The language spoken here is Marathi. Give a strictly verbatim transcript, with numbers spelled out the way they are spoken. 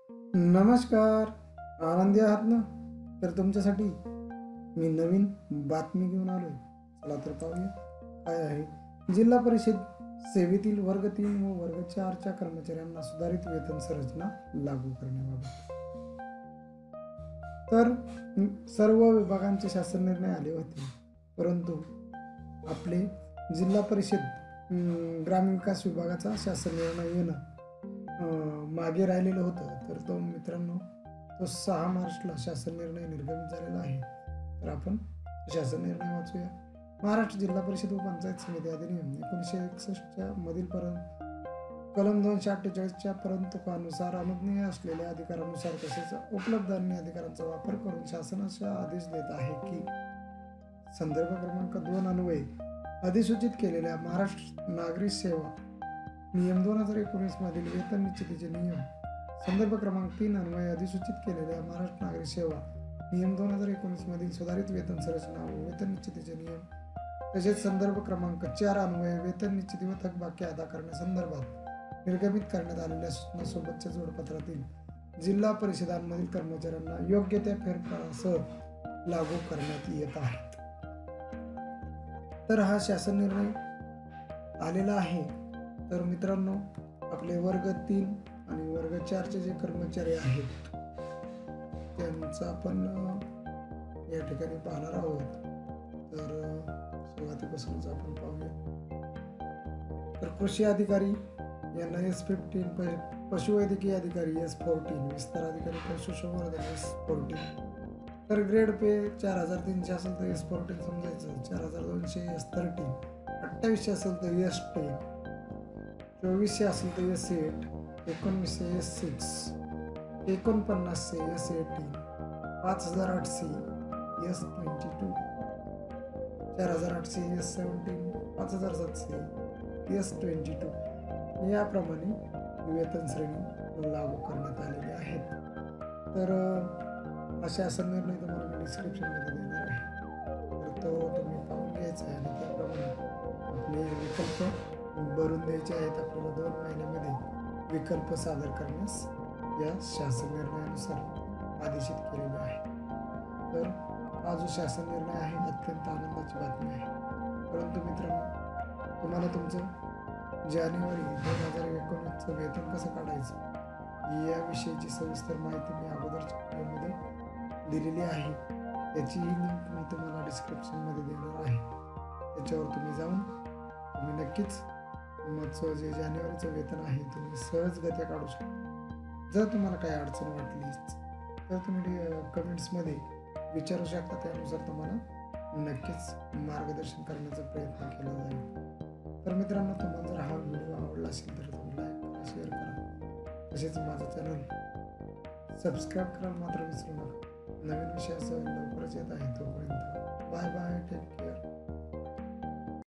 नमस्कार. आनंदी आहात ना? तर तुमच्यासाठी मी नवीन बातमी घेऊन आलोय. चला तर पाहूया काय आहे. जिल्हा परिषद सेवेतील वर्ग तीन व वर्ग चारच्या कर्मचाऱ्यांना सुधारित वेतन संरचना लागू करण्याबाबत. तर सर्व विभागांचे शासन निर्णय आले होते, परंतु आपले जिल्हा परिषद ग्रामीण विकास विभागाचा शासन निर्णय येणं मागे राहिलेलं होतं. तर तो मित्रांनो, तो सहा मार्चला शासन निर्णय निर्गमित झालेला आहे. तर आपण शासन निर्णय वाचूया. महाराष्ट्र जिल्हा परिषद व पंचायत समिती अधिनियम एकोणीसशे एकसष्टच्या मधील पर्यंत कलम दोनशे अठ्ठेचाळीसच्या परंतुकानुसार अनुज्ञेय असलेल्या अधिकारानुसार तसेच उपलब्ध अन्य अधिकारांचा वापर करून शासनाचा आदेश देत आहे की संदर्भ क्रमांक दोन अन्वये अधिसूचित केलेल्या महाराष्ट्र नागरी सेवा नियम दोन हजार एकोणीस मधील वेतन निश्चितीचे नियम, संदर्भ क्रमांक तीन अन्वये अधिसूचित केलेल्या महाराष्ट्र नागरी सेवा नियम दोन हजार एकोणीस मधील सुधारित वेतन संरचना व वेतन निश्चितीचे नियम, तसेच संदर्भ क्रमांक चार अन्वये वेतन निश्चिती व थकबाकी अदा करण्यासंदर्भात निर्गमित करण्यात आलेल्या सूचनांसोबतच्या जोडपत्रातील जिल्हा परिषदांमधील कर्मचाऱ्यांना योग्य त्या फेरफारासह लागू करण्यात येत आहेत. तर हा शासन निर्णय आलेला आहे. तर मित्रांनो, आपले वर्ग तीन आणि वर्ग चारचे जे कर्मचारी आहेत त्यांचा आपण या ठिकाणी पाहणार आहोत. तर सुरुवातीपासूनच आपण पाहूया. तर कृषी अधिकारी यांना एस फिफ्टीन, पशुवैद्यकीय अधिकारी एस फोर्टीन, विस्तार अधिकारी पशुसंवर्धन एस फोर्टीन. तर ग्रेड पे चार हजार तीनशे असेल तर एस फोर्टीन समजायचं, चार हजार दोनशे एस थर्टीन, अठ्ठावीसशे असेल तर एस टेन, चोवीसशे असेल तर एस एट, एकोणवीसशे एस सिक्स, एकोणपन्नासशे एस एटीन, पाच हजार आठशे एस ट्वेंटी टू, चार हजार आठशे एस सेवन्टीन, पाच हजार सातशे एस ट्वेंटी टू याप्रमाणे वेतन श्रेणी लागू करण्यात आलेले आहेत. तर हा शासन निर्णय तुम्हाला मी डिस्क्रिप्शनमध्ये देणार आहे, तर तो तुम्ही पाहून घ्यायचा आहे आणि त्याप्रमाणे आपले विकल्प भरून द्यायचे आहेत. आपल्याला दोन महिन्यामध्ये विकल्प सादर करण्यास या शासन निर्णयानुसार आदेशित केलेले आहे. तर हा जो शासन निर्णय आहे अत्यंत आनंदाची बातमी आहे. परंतु मित्रांनो, तुम्हाला तुमचं जानेवारी दोन हजार एकोणीसचं वेतन कसं काढायचं याविषयीची सविस्तर माहिती मी अगोदरच्या व्हिडिओमध्ये दिलेली आहे. त्याचीही लिंक मी तुम्हाला डिस्क्रिप्शनमध्ये देणार आहे. त्याच्यावर तुम्ही जाऊन तुम्ही नक्कीच तुमचं जे जानेवारीचं वेतन आहे तुम्ही सहजगत्या काढू शकता. जर तुम्हाला काही अडचण वाटलीच तर तुम्ही कमेंट्समध्ये विचारू शकता. त्यानुसार तुम्हाला नक्कीच मार्गदर्शन करण्याचा प्रयत्न केला जाईल. तर मित्रांनो, तुम्हाला जर हा व्हिडिओ आवडला असेल तर तुम्ही लाईक करा, शेअर करा. तसेच माझं चॅनल सबस्क्राईब करायला मात्र विसरू नका. नवीन विषयासह लवकरच येत आहे. तोपर्यंत बाय बाय, टेक केअर.